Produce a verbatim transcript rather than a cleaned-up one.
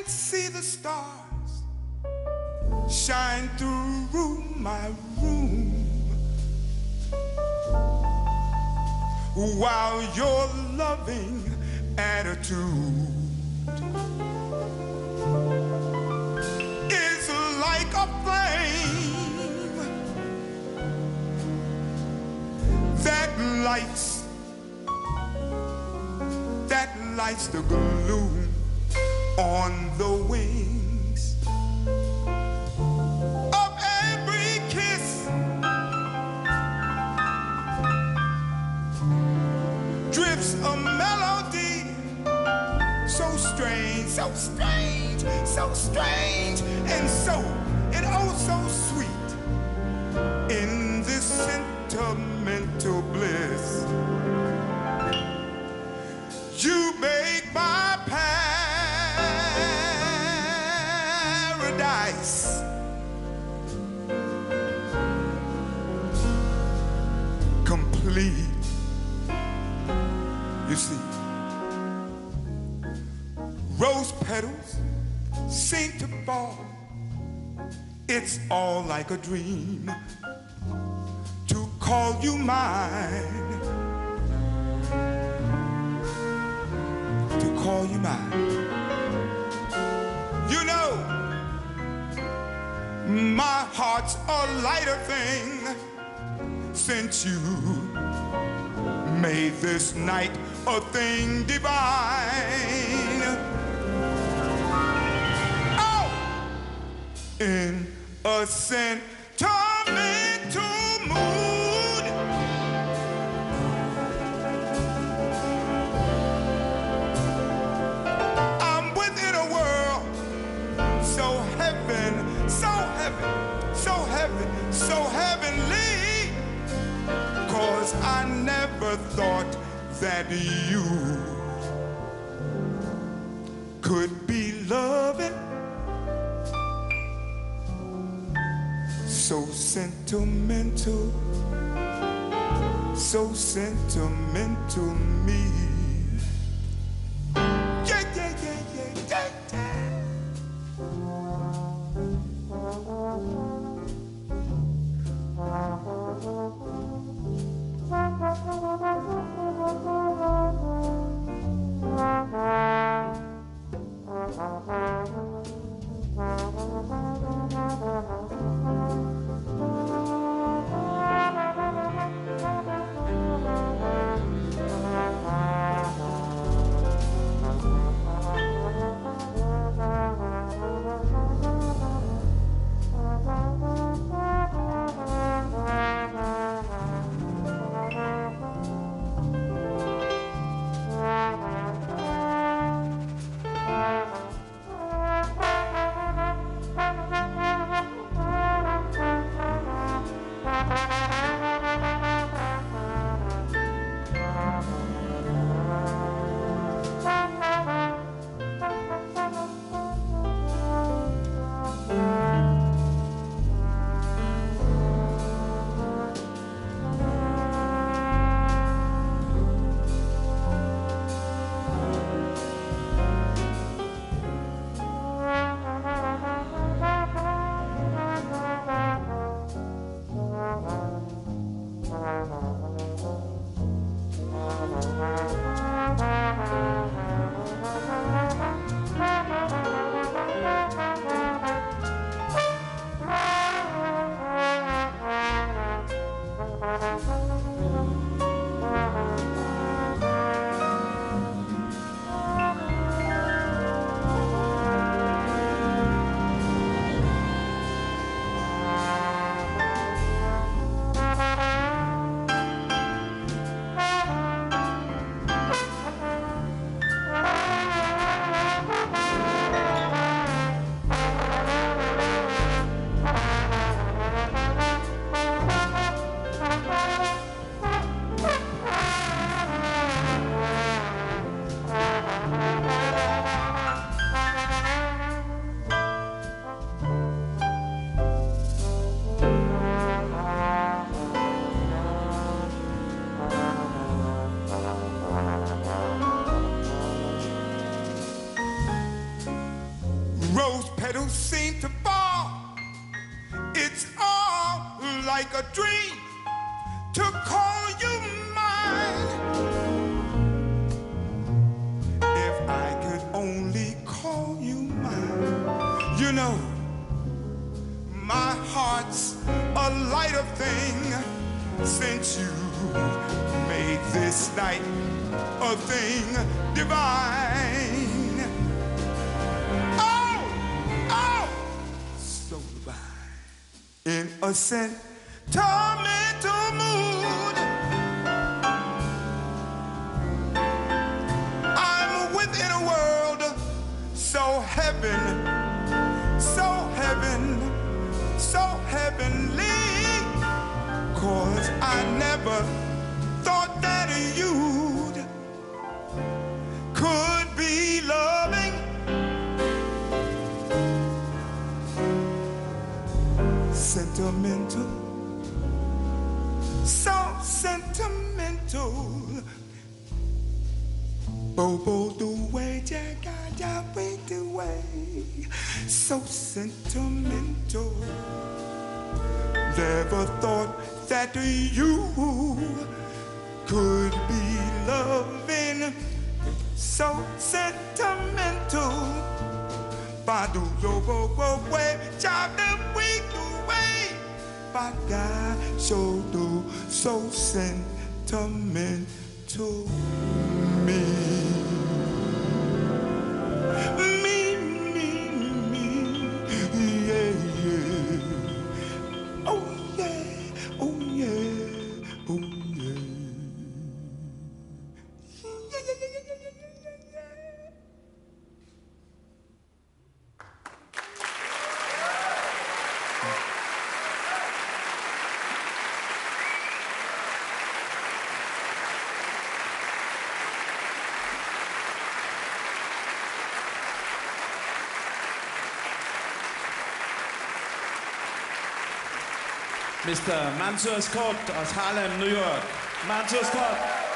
see the stars shine through my room while your loving attitude is like a flame that lights that lights the gloom on the wings of every kiss. Drifts a melody so strange, so strange, so strange, and so, and oh so sweet in this sentimental bliss. You make my paradise complete. You see, rose petals seem to fall. It's all like a dream to call you mine. Call you mine. You know, my heart's a lighter thing since you made this night a thing divine. Oh, in a sentimental mood, so heaven, so heavenly, 'cause I never thought that you could be loving so sentimental, so sentimental me. Yeah, yeah, yeah, yeah, yeah, yeah. a dream to call you mine. If I could only call you mine. You know, my heart's a lighter thing since you made this night a thing divine. Oh, oh, so divine. In a sentimental mood, I'm within a world so heaven, so heaven, so heavenly. 'Cause I never thought that you'd could be loving sentimental, so sentimental. Bobo the way, jaga jaga the way, so sentimental. Never thought that you could be loving so sentimental. Badu do bo bo way, job the week away. Bada show do so sentimental. Me, me, me, me, yeah, yeah. Oh yeah, oh yeah, oh yeah. Yeah, yeah, yeah, yeah, yeah, yeah, yeah. mister Mansour Scott aus Harlem, New York. Mansour Scott.